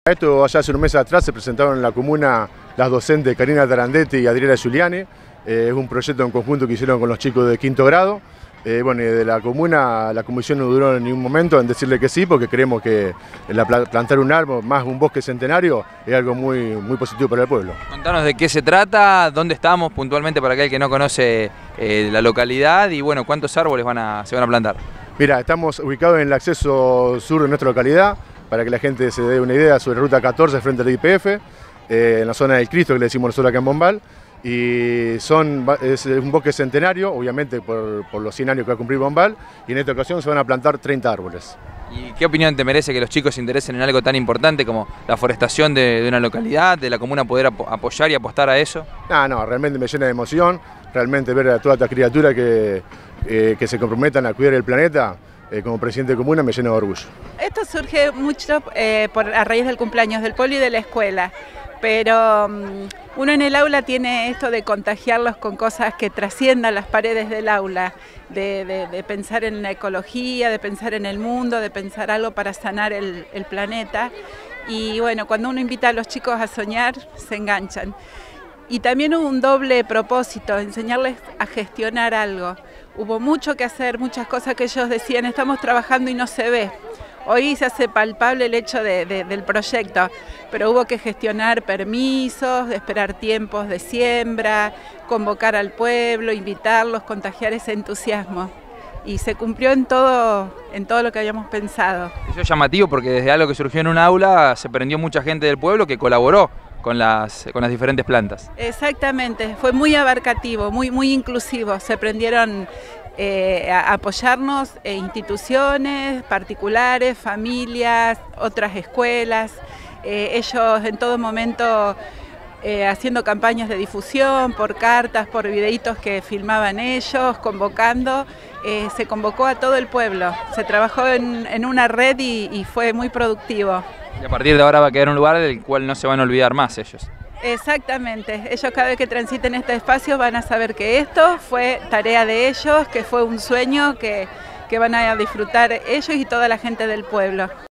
Esto allá hace un mes atrás se presentaron en la comuna las docentes Karina Tarandetti y Adriana Giuliani. Es un proyecto en conjunto que hicieron con los chicos de quinto grado. Bueno, y de la comuna, la comisión no duró en ningún momento en decirle que sí, porque creemos que plantar un árbol, más un bosque centenario, es algo muy positivo para el pueblo. Contanos de qué se trata, dónde estamos puntualmente para aquel que no conoce la localidad y bueno, cuántos árboles se van a plantar. Mira, estamos ubicados en el acceso sur de nuestra localidad, para que la gente se dé una idea, sobre Ruta 14 frente al IPF, en la zona del Cristo que le decimos nosotros acá en Bombal. Y es un bosque centenario, obviamente por los 100 años que va a cumplir Bombal, y en esta ocasión se van a plantar 30 árboles. ¿Y qué opinión te merece que los chicos se interesen en algo tan importante como la forestación de una localidad, de la comuna poder apoyar y apostar a eso? No, realmente me llena de emoción, realmente ver a todas estas criaturas que se comprometan a cuidar el planeta. Como presidente de comuna me llena de orgullo. Esto surge mucho a raíz del cumpleaños del pueblo y de la escuela, pero uno en el aula tiene esto de contagiarlos con cosas que trasciendan las paredes del aula, de pensar en la ecología, de pensar en el mundo, de pensar algo para sanar el planeta. Y bueno, cuando uno invita a los chicos a soñar, se enganchan. Y también hubo un doble propósito, enseñarles a gestionar algo. Hubo mucho que hacer, muchas cosas que ellos decían, estamos trabajando y no se ve. Hoy se hace palpable el hecho del proyecto, pero hubo que gestionar permisos, esperar tiempos de siembra, convocar al pueblo, invitarlos, contagiar ese entusiasmo. Y se cumplió en todo lo que habíamos pensado. Eso es llamativo porque desde algo que surgió en un aula se prendió mucha gente del pueblo que colaboró con las diferentes plantas. Exactamente, fue muy abarcativo, muy inclusivo. Se prendieron a apoyarnos instituciones, particulares, familias, otras escuelas. Ellos en todo momento haciendo campañas de difusión, por cartas, por videitos que filmaban ellos, convocando. Se convocó a todo el pueblo, se trabajó en una red y fue muy productivo. Y a partir de ahora va a quedar un lugar del cual no se van a olvidar más ellos. Exactamente, ellos cada vez que transiten este espacio van a saber que esto fue tarea de ellos, que fue un sueño que van a disfrutar ellos y toda la gente del pueblo.